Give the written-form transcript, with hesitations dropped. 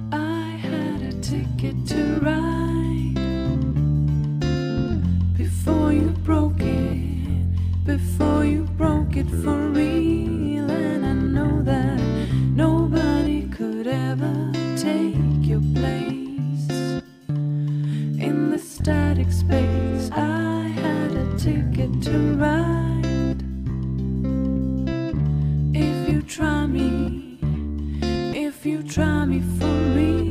I had a ticket to ride before you broke it for real. And I know that nobody could ever take your place in the static space. I had a ticket to ride. If you try me for real.